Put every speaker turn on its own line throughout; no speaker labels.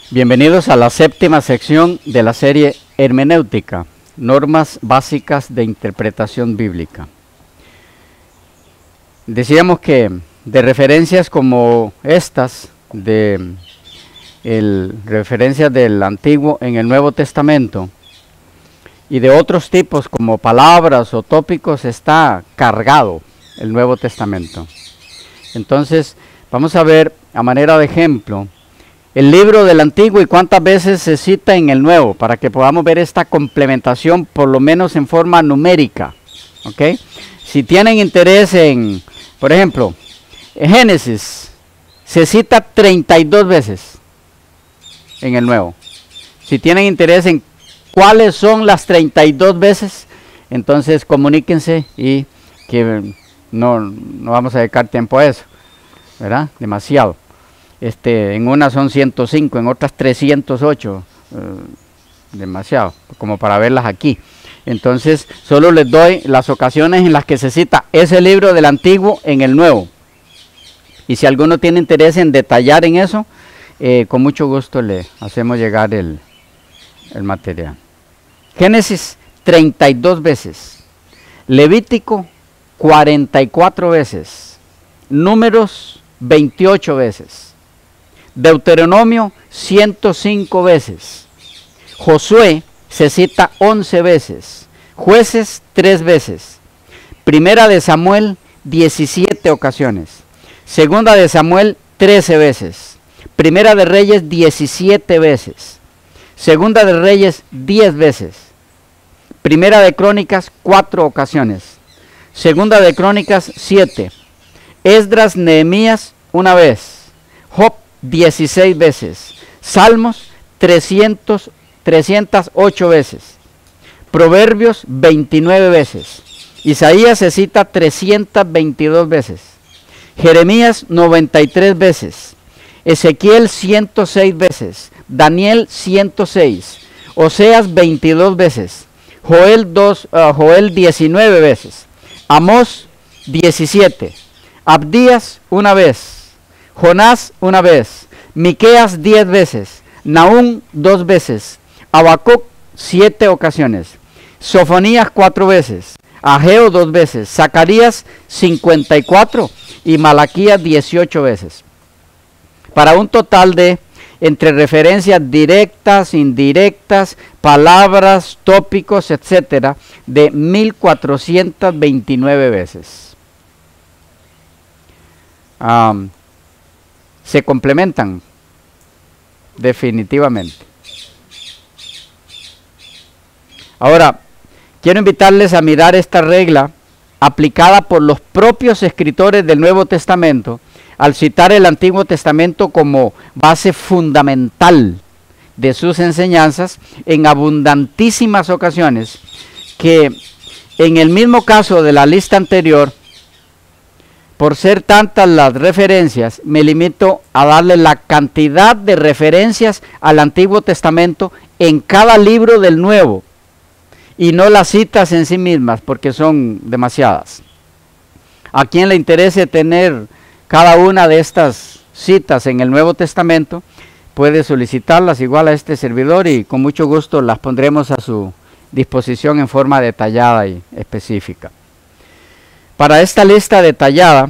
Bienvenidos a la séptima sección de la serie Hermenéutica, normas básicas de interpretación bíblica. Decíamos que de referencias como estas, referencias del Antiguo en el Nuevo Testamento, y de otros tipos como palabras o tópicos, está cargado el Nuevo Testamento. Entonces, vamos a ver a manera de ejemplo el libro del Antiguo y cuántas veces se cita en el Nuevo, para que podamos ver esta complementación por lo menos en forma numérica. ¿Okay? Si tienen interés en, por ejemplo, Génesis se cita 32 veces en el Nuevo. Si tienen interés en cuáles son las 32 veces, entonces comuníquense y que no vamos a dedicar tiempo a eso, ¿verdad? Demasiado. En unas son 105, en otras 308, demasiado, como para verlas aquí. Entonces, solo les doy las ocasiones en las que se cita ese libro del Antiguo en el Nuevo. Y si alguno tiene interés en detallar en eso, con mucho gusto le hacemos llegar el material. Génesis 32 veces, Levítico 44 veces, Números 28 veces, Deuteronomio 105 veces, Josué se cita 11 veces, Jueces 3 veces, Primera de Samuel 17 ocasiones, Segunda de Samuel 13 veces, Primera de Reyes 17 veces, Segunda de Reyes 10 veces, Primera de Crónicas 4 ocasiones, Segunda de Crónicas 7, Esdras, Nehemías 1 vez, Job 16 veces, Salmos 308 veces, Proverbios 29 veces, Isaías se cita 322 veces, Jeremías 93 veces, Ezequiel 106 veces, Daniel 106, Oseas 22 veces, Joel 19 veces, Amós 17, Abdías 1 vez, Jonás 1 vez, Miqueas 10 veces, Nahum 2 veces, Habacuc 7 ocasiones, Sofonías 4 veces, Ageo 2 veces, Zacarías 54 y Malaquías 18 veces. Para un total de, entre referencias directas, indirectas, palabras, tópicos, etcétera, de 1429 veces. Se complementan definitivamente. Ahora, quiero invitarles a mirar esta regla aplicada por los propios escritores del Nuevo Testamento al citar el Antiguo Testamento como base fundamental de sus enseñanzas en abundantísimas ocasiones, que en el mismo caso de la lista anterior, por ser tantas las referencias, me limito a darle la cantidad de referencias al Antiguo Testamento en cada libro del Nuevo, y no las citas en sí mismas, porque son demasiadas. A quien le interese tener cada una de estas citas en el Nuevo Testamento, puede solicitarlas igual a este servidor y con mucho gusto las pondremos a su disposición en forma detallada y específica. Para esta lista detallada,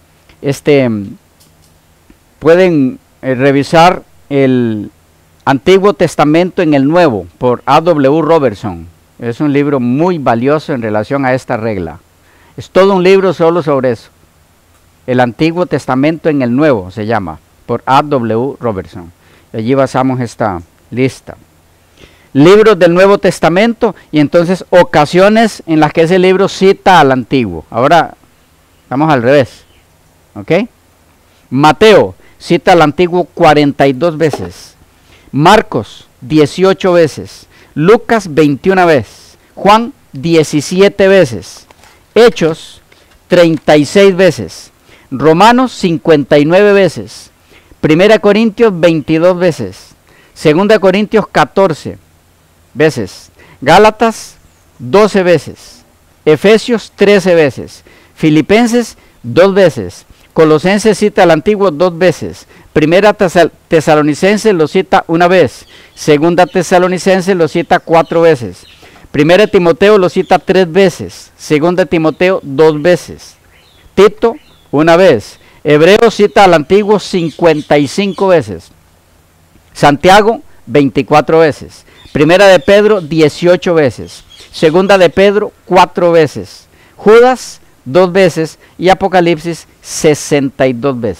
pueden revisar el Antiguo Testamento en el Nuevo por A.W. Robertson. Es un libro muy valioso en relación a esta regla. Es todo un libro solo sobre eso. El Antiguo Testamento en el Nuevo se llama, por A.W. Robertson. Allí basamos esta lista. Libros del Nuevo Testamento y entonces ocasiones en las que ese libro cita al Antiguo. Ahora vamos al revés. ¿Ok? Mateo cita al Antiguo 42 veces. Marcos 18 veces. Lucas 21 veces. Juan 17 veces. Hechos 36 veces. Romanos 59 veces. Primera Corintios 22 veces. Segunda Corintios 14 veces. Gálatas 12 veces. Efesios 13 veces. Filipenses 2 veces. Colosenses cita al Antiguo 2 veces. Primera Tesalonicenses lo cita una vez. Segunda Tesalonicenses lo cita 4 veces. Primera Timoteo lo cita 3 veces. Segunda Timoteo 2 veces. Tito una vez. Hebreo cita al Antiguo 55 veces. Santiago 24 veces. Primera de Pedro 18 veces. Segunda de Pedro 4 veces. Judas 2 veces y Apocalipsis 62 veces.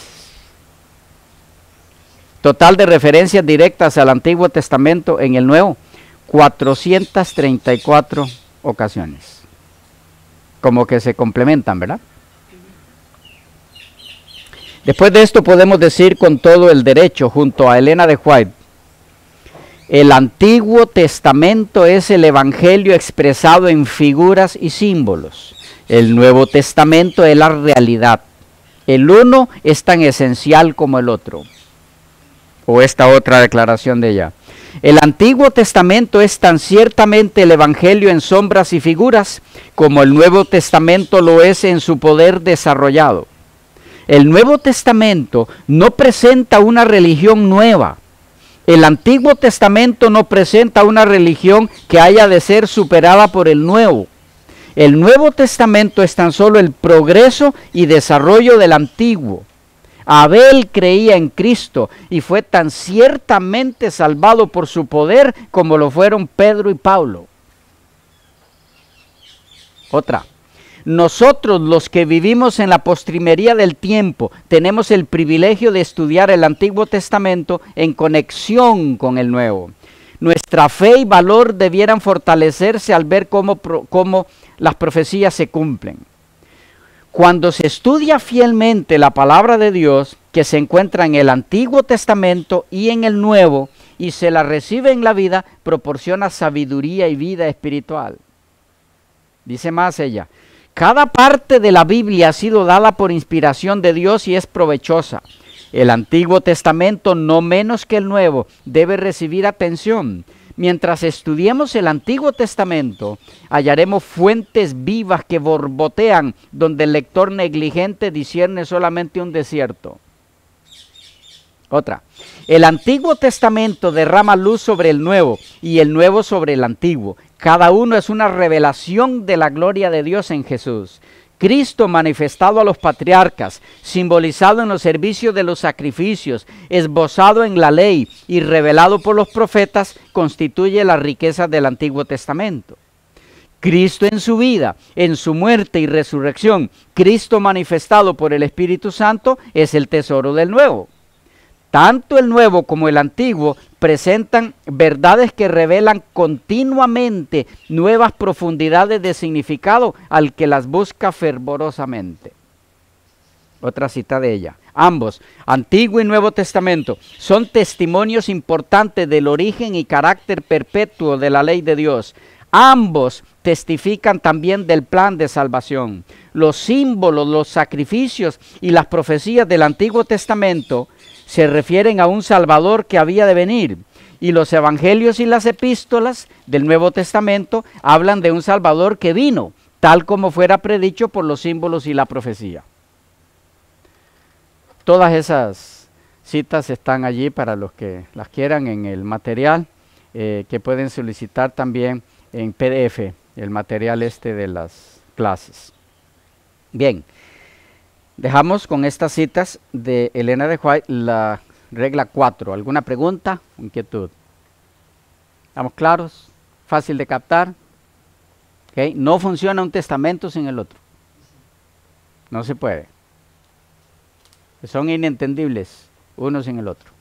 Total de referencias directas al Antiguo Testamento en el Nuevo, 434 ocasiones. Como que se complementan, ¿verdad? Después de esto podemos decir con todo el derecho, junto a Elena de White, el Antiguo Testamento es el Evangelio expresado en figuras y símbolos. El Nuevo Testamento es la realidad. El uno es tan esencial como el otro. O esta otra declaración de ella. El Antiguo Testamento es tan ciertamente el Evangelio en sombras y figuras como el Nuevo Testamento lo es en su poder desarrollado. El Nuevo Testamento no presenta una religión nueva. El Antiguo Testamento no presenta una religión que haya de ser superada por el Nuevo. El Nuevo Testamento es tan solo el progreso y desarrollo del Antiguo. Abel creía en Cristo y fue tan ciertamente salvado por su poder como lo fueron Pedro y Pablo. Otra. Nosotros los que vivimos en la postrimería del tiempo tenemos el privilegio de estudiar el Antiguo Testamento en conexión con el Nuevo. Nuestra fe y valor debieran fortalecerse al ver cómo las profecías se cumplen. Cuando se estudia fielmente la palabra de Dios que se encuentra en el Antiguo Testamento y en el Nuevo y se la recibe en la vida, proporciona sabiduría y vida espiritual. Dice más ella, cada parte de la Biblia ha sido dada por inspiración de Dios y es provechosa. El Antiguo Testamento, no menos que el Nuevo, debe recibir atención. Mientras estudiemos el Antiguo Testamento, hallaremos fuentes vivas que borbotean donde el lector negligente discierne solamente un desierto. Otra. El Antiguo Testamento derrama luz sobre el Nuevo y el Nuevo sobre el Antiguo. Cada uno es una revelación de la gloria de Dios en Jesús. Cristo manifestado a los patriarcas, simbolizado en los servicios de los sacrificios, esbozado en la ley y revelado por los profetas, constituye la riqueza del Antiguo Testamento. Cristo en su vida, en su muerte y resurrección, Cristo manifestado por el Espíritu Santo, es el tesoro del Nuevo. Tanto el Nuevo como el Antiguo presentan verdades que revelan continuamente nuevas profundidades de significado al que las busca fervorosamente. Otra cita de ella. Ambos, Antiguo y Nuevo Testamento, son testimonios importantes del origen y carácter perpetuo de la ley de Dios. Ambos testifican también del plan de salvación. Los símbolos, los sacrificios y las profecías del Antiguo Testamento se refieren a un Salvador que había de venir, y los evangelios y las epístolas del Nuevo Testamento hablan de un Salvador que vino, tal como fuera predicho por los símbolos y la profecía. Todas esas citas están allí para los que las quieran en el material, que pueden solicitar también en PDF, el material de las clases. Bien. Dejamos con estas citas de Elena de White la regla 4. ¿Alguna pregunta o inquietud? ¿Estamos claros? ¿Fácil de captar? ¿Okay? No funciona un testamento sin el otro. No se puede. Son inentendibles uno sin el otro.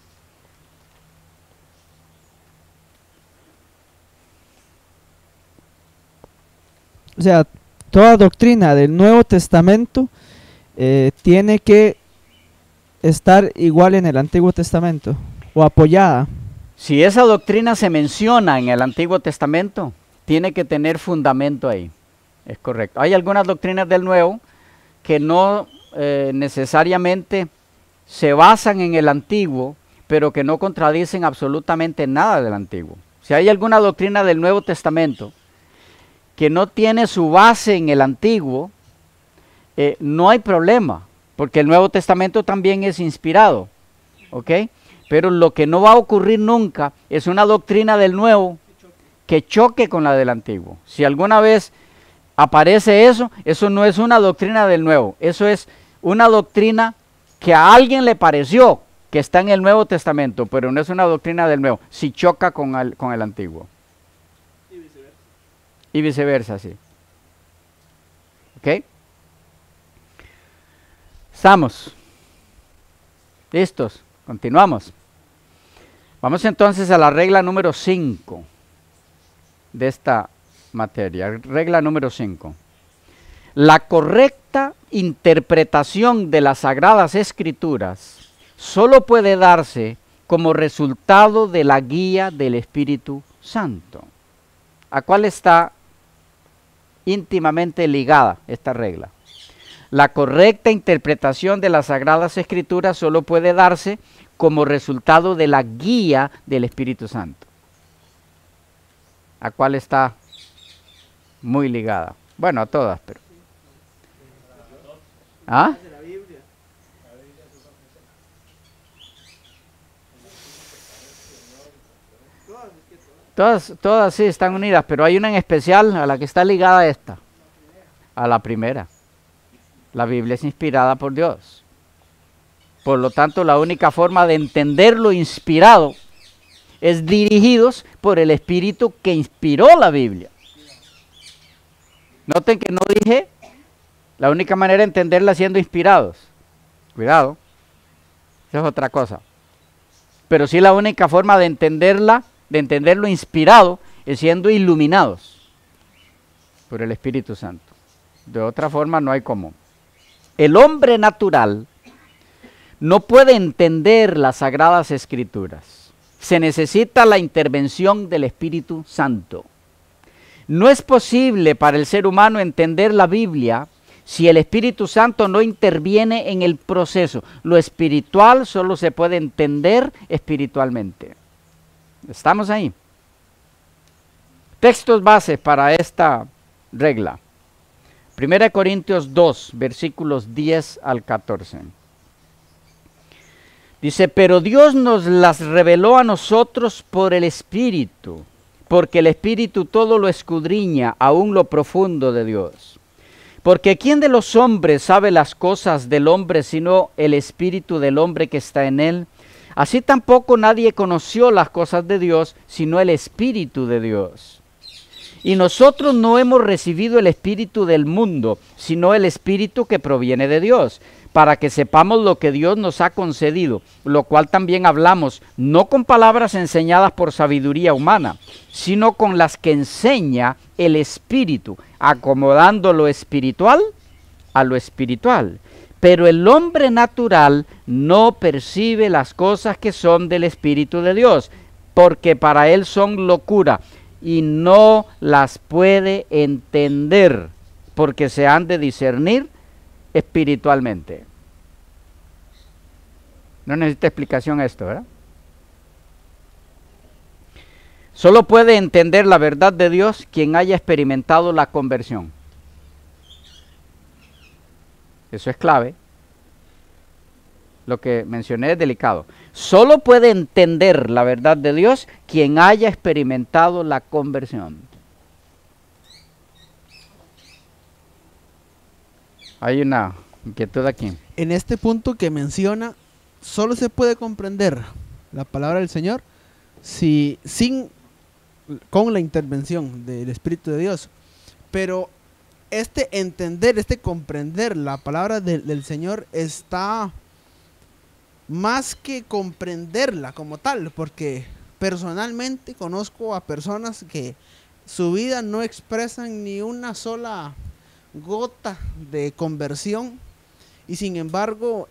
O sea, toda doctrina del Nuevo Testamento tiene que estar igual en el Antiguo Testamento o apoyada.
Si esa doctrina se menciona en el Antiguo Testamento, tiene que tener fundamento ahí. Es correcto. Hay algunas doctrinas del Nuevo que no necesariamente se basan en el Antiguo, pero que no contradicen absolutamente nada del Antiguo. Si hay alguna doctrina del Nuevo Testamento que no tiene su base en el Antiguo, no hay problema, porque el Nuevo Testamento también es inspirado. ¿ok? Pero lo que no va a ocurrir nunca es una doctrina del nuevo que choque con la del antiguo. Si alguna vez aparece eso, eso no es una doctrina del nuevo, eso es una doctrina que a alguien le pareció que está en el Nuevo Testamento, pero no es una doctrina del nuevo, si choca con el antiguo. Y viceversa, sí. ¿Ok? ¿Estamos listos? Continuamos. Vamos entonces a la regla número 5 de esta materia. Regla número 5. La correcta interpretación de las Sagradas Escrituras solo puede darse como resultado de la guía del Espíritu Santo. ¿A cuál está íntimamente ligada esta regla? La correcta interpretación de las Sagradas Escrituras solo puede darse como resultado de la guía del Espíritu Santo. ¿A cuál está muy ligada? Bueno, a todas, pero... ¿Ah? Todas sí están unidas, pero hay una en especial a la que está ligada a esta, a la primera. La Biblia es inspirada por Dios. Por lo tanto, la única forma de entender lo inspirado es dirigidos por el Espíritu que inspiró la Biblia. Noten que no dije la única manera de entenderla siendo inspirados. Cuidado, esa es otra cosa. Pero sí la única forma de entenderla, de entenderlo inspirado, es siendo iluminados por el Espíritu Santo. De otra forma no hay cómo. El hombre natural no puede entender las Sagradas Escrituras. Se necesita la intervención del Espíritu Santo. No es posible para el ser humano entender la Biblia si el Espíritu Santo no interviene en el proceso. Lo espiritual solo se puede entender espiritualmente. ¿Estamos ahí? Textos bases para esta regla. 1 Corintios 2, versículos 10 al 14. Dice, pero Dios nos las reveló a nosotros por el Espíritu, porque el Espíritu todo lo escudriña, aún lo profundo de Dios. Porque ¿quién de los hombres sabe las cosas del hombre sino el Espíritu del hombre que está en él? Así tampoco nadie conoció las cosas de Dios sino el Espíritu de Dios. Y nosotros no hemos recibido el espíritu del mundo, sino el Espíritu que proviene de Dios, para que sepamos lo que Dios nos ha concedido, lo cual también hablamos, no con palabras enseñadas por sabiduría humana, sino con las que enseña el Espíritu, acomodando lo espiritual a lo espiritual. Pero el hombre natural no percibe las cosas que son del Espíritu de Dios, porque para él son locura, y no las puede entender, porque se han de discernir espiritualmente. No necesita explicación esto, ¿verdad? Solo puede entender la verdad de Dios quien haya experimentado la conversión. Eso es clave. Lo que mencioné es delicado. Solo puede entender la verdad de Dios quien haya experimentado la conversión. Hay una inquietud aquí.
En este punto que menciona, solo se puede comprender la palabra del Señor con la intervención del Espíritu de Dios. Pero este entender, este comprender la palabra del Señor está más que comprenderla como tal, porque personalmente conozco a personas que su vida no expresan ni una sola gota de conversión y sin embargo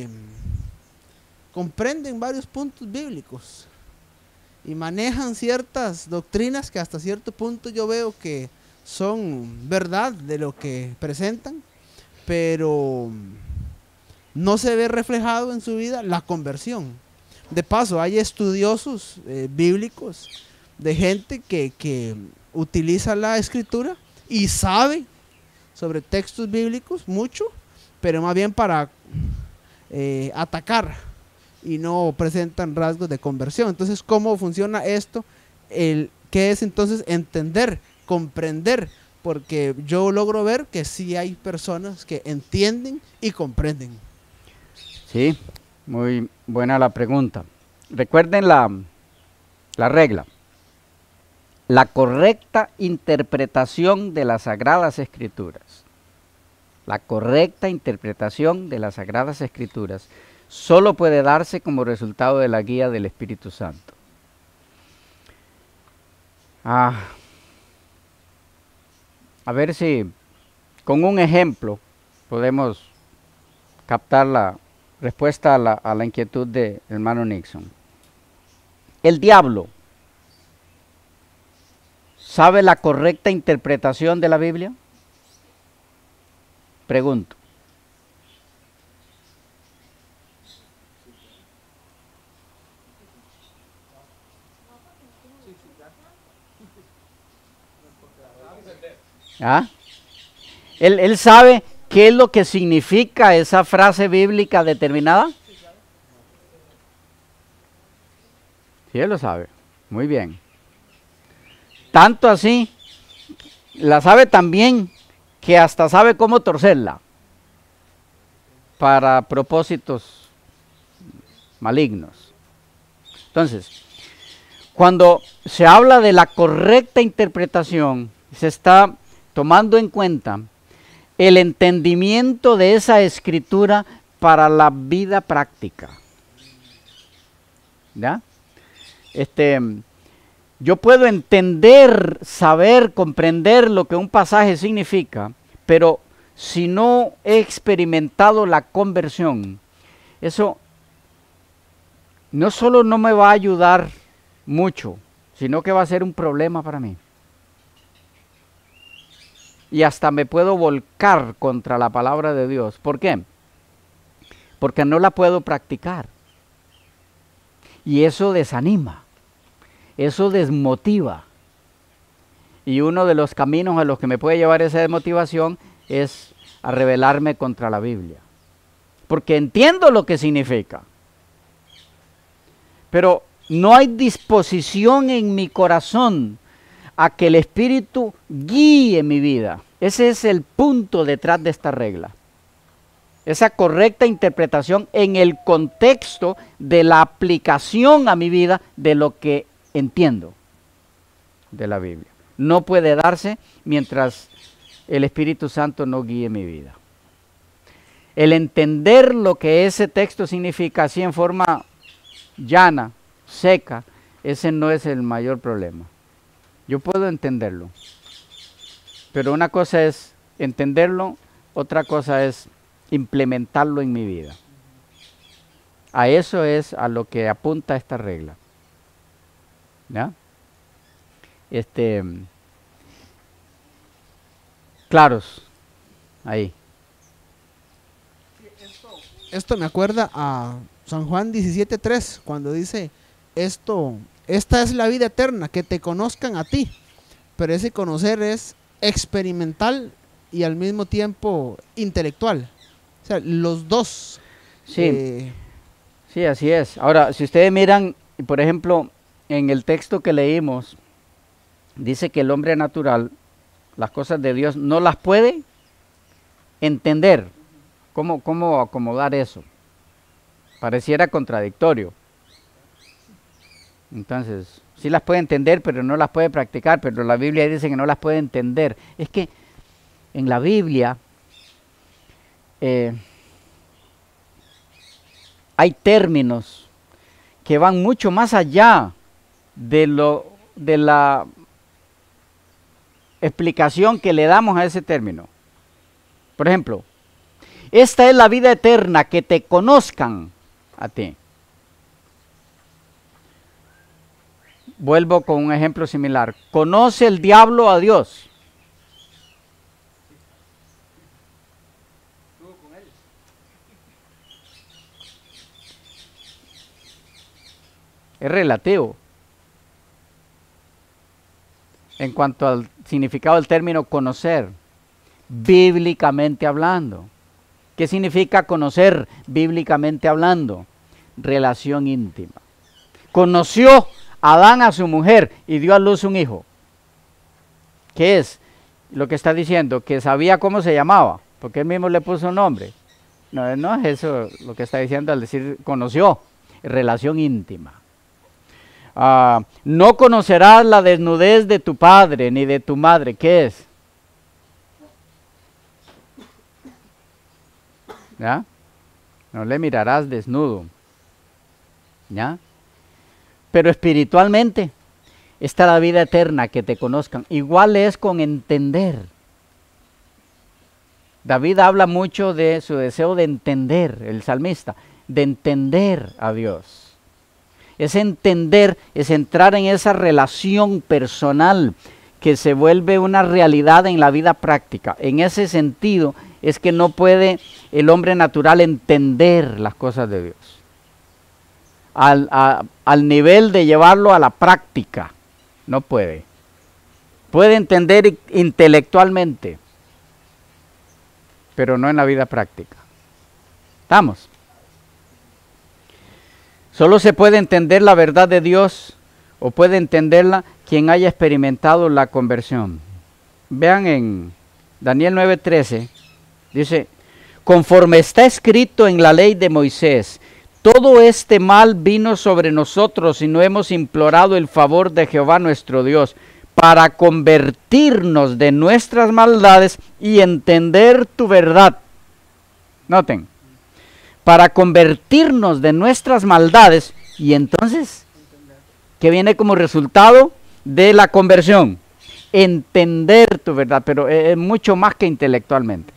comprenden varios puntos bíblicos y manejan ciertas doctrinas que hasta cierto punto yo veo que son verdad de lo que presentan, pero no se ve reflejado en su vida la conversión. De paso, hay estudiosos bíblicos de gente que utiliza la escritura y sabe sobre textos bíblicos mucho, pero más bien para atacar y no presentan rasgos de conversión. Entonces, ¿cómo funciona esto? ¿Qué es entonces entender, comprender? Porque yo logro ver que sí hay personas que entienden y comprenden.
Sí, muy buena la pregunta. Recuerden la regla. La correcta interpretación de las Sagradas Escrituras. La correcta interpretación de las Sagradas Escrituras solo puede darse como resultado de la guía del Espíritu Santo. A ver si con un ejemplo podemos captar la respuesta a la inquietud del hermano Nixon. El diablo ¿sabe la correcta interpretación de la Biblia? Pregunto. ¿Ah? ¿Él sabe qué es lo que significa esa frase bíblica determinada? Sí, él lo sabe. Muy bien. Tanto así, la sabe también que hasta sabe cómo torcerla para propósitos malignos. Entonces, cuando se habla de la correcta interpretación, se está tomando en cuenta el entendimiento de esa escritura para la vida práctica. ¿Ya? Yo puedo entender, saber, comprender lo que un pasaje significa, pero si no he experimentado la conversión, eso no solo no me va a ayudar mucho, sino que va a ser un problema para mí. Y hasta me puedo volcar contra la palabra de Dios. ¿Por qué? Porque no la puedo practicar. Y eso desanima. Eso desmotiva. Y uno de los caminos a los que me puede llevar esa desmotivación es a rebelarme contra la Biblia. Porque entiendo lo que significa. Pero no hay disposición en mi corazón a que el Espíritu guíe mi vida. Ese es el punto detrás de esta regla. Esa correcta interpretación en el contexto de la aplicación a mi vida de lo que entiendo de la Biblia. No puede darse mientras el Espíritu Santo no guíe mi vida. El entender lo que ese texto significa así en forma llana, seca, ese no es el mayor problema. Yo puedo entenderlo, pero una cosa es entenderlo, otra cosa es implementarlo en mi vida. A eso es a lo que apunta esta regla. ¿Ya? Claros, ahí.
Esto me acuerda a San Juan 17:3, cuando dice, esta es la vida eterna, que te conozcan a ti. Pero ese conocer es experimental y al mismo tiempo intelectual. O sea, los dos.
Sí, sí, así es. Ahora, si ustedes miran, por ejemplo, en el texto que leímos, dice que el hombre natural, las cosas de Dios, no las puede entender. ¿Cómo acomodar eso? Pareciera contradictorio. Entonces, sí las puede entender, pero no las puede practicar, pero la Biblia dice que no las puede entender. Es que en la Biblia hay términos que van mucho más allá de la explicación que le damos a ese término. Por ejemplo, esta es la vida eterna, que te conozcan a ti. Vuelvo con un ejemplo similar. ¿Conoce el diablo a Dios? Es relativo en cuanto al significado del término conocer, bíblicamente hablando. ¿Qué significa conocer bíblicamente hablando? relación íntima. Conoció Adán a su mujer y dio a luz un hijo. ¿Qué es lo que está diciendo? Que sabía cómo se llamaba, porque él mismo le puso un nombre. No, no es eso lo que está diciendo al decir conoció, relación íntima. No conocerás la desnudez de tu padre ni de tu madre. ¿Qué es? ¿Ya? No le mirarás desnudo. ¿Ya? Pero espiritualmente está la vida eterna, que te conozcan. Igual es con entender. David habla mucho de su deseo de entender, el salmista, de entender a Dios. Es entender, es entrar en esa relación personal que se vuelve una realidad en la vida práctica. En ese sentido es que no puede el hombre natural entender las cosas de Dios. Al nivel de llevarlo a la práctica, no puede. Puede entender intelectualmente, pero no en la vida práctica. ¿Estamos? Solo se puede entender la verdad de Dios, o puede entenderla quien haya experimentado la conversión. Vean en Daniel 9:13, dice, conforme está escrito en la ley de Moisés, todo este mal vino sobre nosotros y no hemos implorado el favor de Jehová nuestro Dios para convertirnos de nuestras maldades y entender tu verdad. Noten, para convertirnos de nuestras maldades y entonces, ¿qué viene como resultado de la conversión? Entender tu verdad, pero es mucho más que intelectualmente.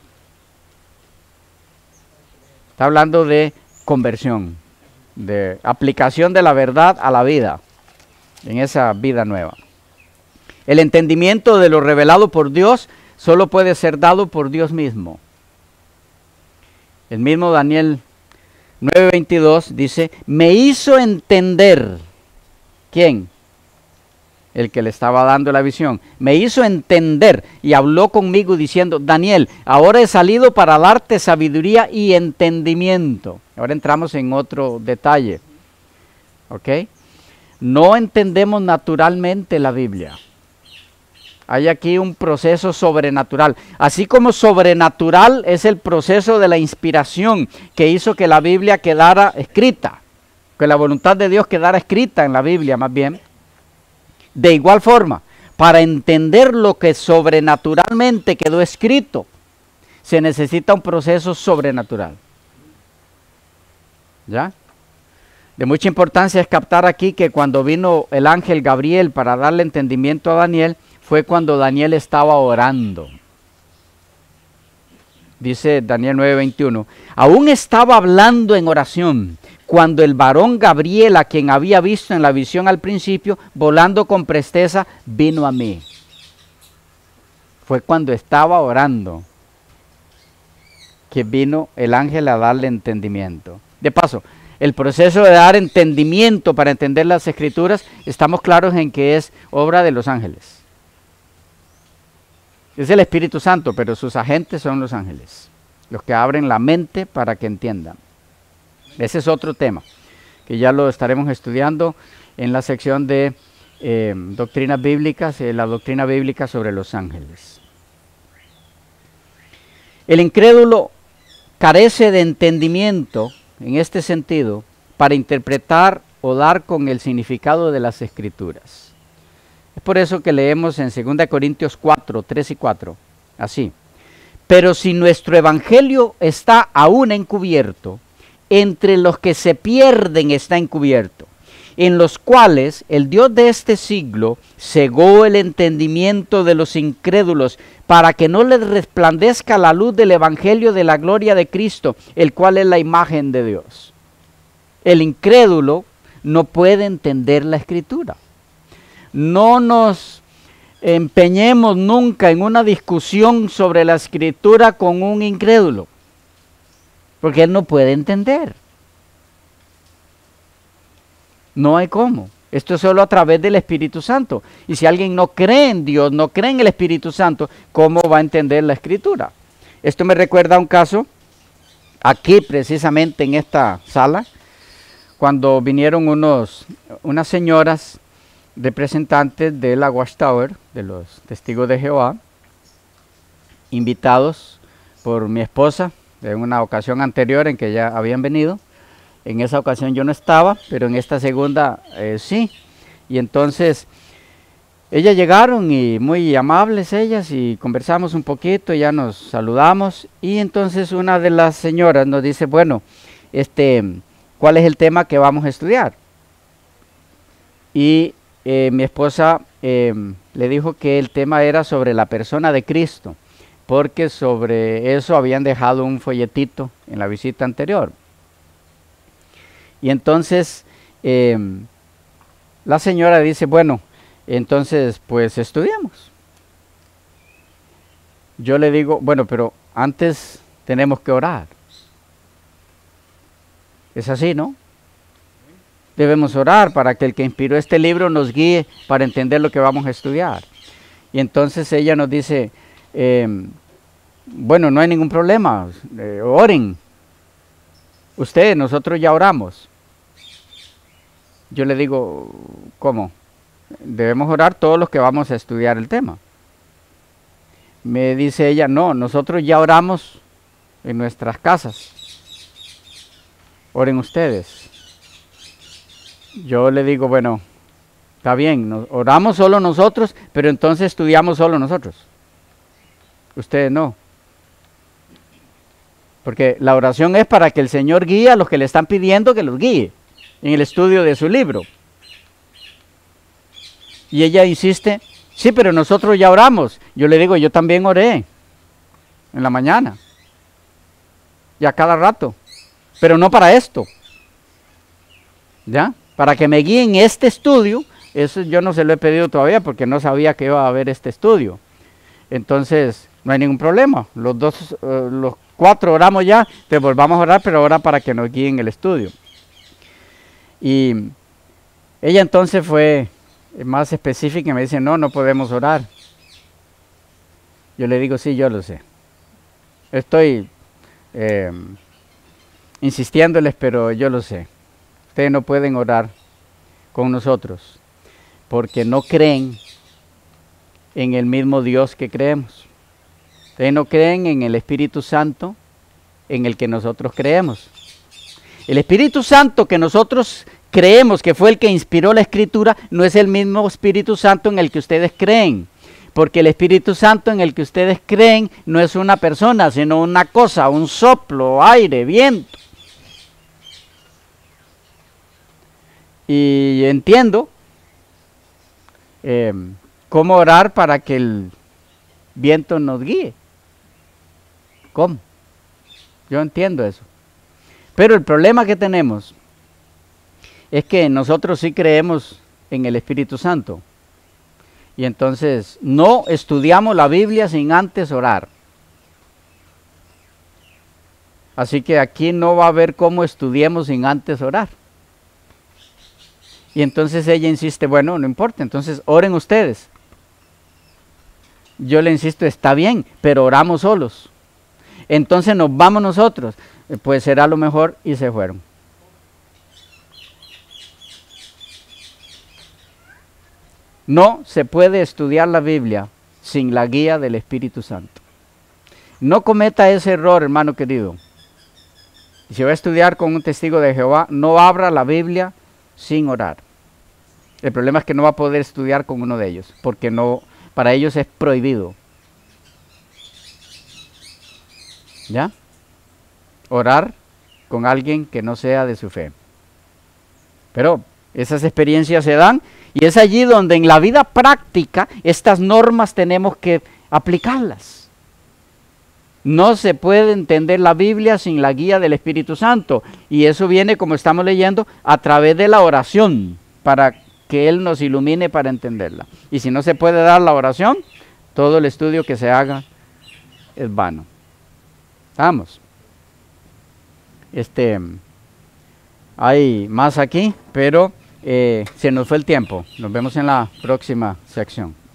Está hablando de conversión, de aplicación de la verdad a la vida, en esa vida nueva. El entendimiento de lo revelado por Dios solo puede ser dado por Dios mismo. El mismo Daniel 9:22 dice, me hizo entender. ¿Quién? El que le estaba dando la visión. Me hizo entender y habló conmigo diciendo, Daniel, ahora he salido para darte sabiduría y entendimiento. Ahora entramos en otro detalle. ¿Ok? No entendemos naturalmente la Biblia. Hay aquí un proceso sobrenatural. Así como sobrenatural es el proceso de la inspiración que hizo que la Biblia quedara escrita, que la voluntad de Dios quedara escrita en la Biblia más bien. De igual forma, para entender lo que sobrenaturalmente quedó escrito, se necesita un proceso sobrenatural. ¿Ya? De mucha importancia es captar aquí que cuando vino el ángel Gabriel para darle entendimiento a Daniel, fue cuando Daniel estaba orando. Dice Daniel 9:21, aún estaba hablando en oración, cuando el varón Gabriel, a quien había visto en la visión al principio, volando con presteza, vino a mí. Fue cuando estaba orando que vino el ángel a darle entendimiento. De paso, el proceso de dar entendimiento para entender las Escrituras, estamos claros en que es obra de los ángeles. Es el Espíritu Santo, pero sus agentes son los ángeles, los que abren la mente para que entiendan. Ese es otro tema, que ya lo estaremos estudiando en la sección de doctrinas bíblicas, la doctrina bíblica sobre los ángeles. El incrédulo carece de entendimiento, en este sentido, para interpretar o dar con el significado de las Escrituras. Es por eso que leemos en 2 Corintios 4, 3 y 4, así. Pero si nuestro evangelio está aún encubierto, entre los que se pierden está encubierto, en los cuales el Dios de este siglo cegó el entendimiento de los incrédulos, para que no les resplandezca la luz del evangelio de la gloria de Cristo, el cual es la imagen de Dios. El incrédulo no puede entender la Escritura. No nos empeñemos nunca en una discusión sobre la Escritura con un incrédulo, porque él no puede entender. No hay cómo. Esto es solo a través del Espíritu Santo. Y si alguien no cree en Dios, no cree en el Espíritu Santo, ¿cómo va a entender la Escritura? Esto me recuerda a un caso, aquí precisamente en esta sala, cuando vinieron unas señoras representantes de la Watchtower, de los Testigos de Jehová, invitados por mi esposa de una ocasión anterior en que ya habían venido. En esa ocasión yo no estaba, pero en esta segunda sí. Y entonces ellas llegaron y muy amables ellas y conversamos un poquito, ya nos saludamos y entonces una de las señoras nos dice, bueno, ¿cuál es el tema que vamos a estudiar? Y mi esposa le dijo que el tema era sobre la persona de Cristo, porque sobre eso habían dejado un folletito en la visita anterior. Y entonces la señora dice, bueno, entonces pues estudiamos. Yo le digo, bueno, pero antes tenemos que orar. Es así, ¿no? Debemos orar para que el que inspiró este libro nos guíe para entender lo que vamos a estudiar. Y entonces ella nos dice, bueno, no hay ningún problema, oren. Ustedes, nosotros ya oramos. Yo le digo, ¿cómo? Debemos orar todos los que vamos a estudiar el tema. Me dice ella, no, nosotros ya oramos en nuestras casas. Oren ustedes. Yo le digo, bueno, está bien, oramos solo nosotros, pero entonces estudiamos solo nosotros. Ustedes no. Porque la oración es para que el Señor guíe a los que le están pidiendo que los guíe en el estudio de su libro. Y ella insiste, sí, pero nosotros ya oramos. Yo le digo, yo también oré en la mañana y a cada rato, pero no para esto. ¿Ya? Para que me guíen este estudio, eso yo no se lo he pedido todavía porque no sabía que iba a haber este estudio. Entonces, no hay ningún problema. Los 4 oramos ya, te volvamos a orar, pero ahora para que nos guíen el estudio. Y ella entonces fue más específica y me dice, no podemos orar. Yo le digo, sí, yo lo sé. Estoy insistiéndoles, pero yo lo sé. Ustedes no pueden orar con nosotros porque no creen en el mismo Dios que creemos. Ustedes no creen en el Espíritu Santo en el que nosotros creemos. El Espíritu Santo que nosotros creemos que fue el que inspiró la Escritura no es el mismo Espíritu Santo en el que ustedes creen. Porque el Espíritu Santo en el que ustedes creen no es una persona, sino una cosa, un soplo, aire, viento. Y entiendo cómo orar para que el viento nos guíe. ¿Cómo? Yo entiendo eso. Pero el problema que tenemos es que nosotros sí creemos en el Espíritu Santo. Y entonces no estudiamos la Biblia sin antes orar. Así que aquí no va a haber cómo estudiemos sin antes orar. Y entonces ella insiste, bueno, no importa, entonces oren ustedes. Yo le insisto, está bien, pero oramos solos. Entonces nos vamos nosotros. Pues será lo mejor y se fueron. No se puede estudiar la Biblia sin la guía del Espíritu Santo. No cometa ese error, hermano querido. Si va a estudiar con un testigo de Jehová, no abra la Biblia sin orar. El problema es que no va a poder estudiar con uno de ellos, porque no, para ellos es prohibido. ¿Ya? Orar con alguien que no sea de su fe. Pero esas experiencias se dan y es allí donde en la vida práctica estas normas tenemos que aplicarlas. No se puede entender la Biblia sin la guía del Espíritu Santo y eso viene, como estamos leyendo, a través de la oración para que Él nos ilumine para entenderla. Y si no se puede dar la oración, todo el estudio que se haga es vano. Vamos. Hay más aquí, pero se nos fue el tiempo. Nos vemos en la próxima sección.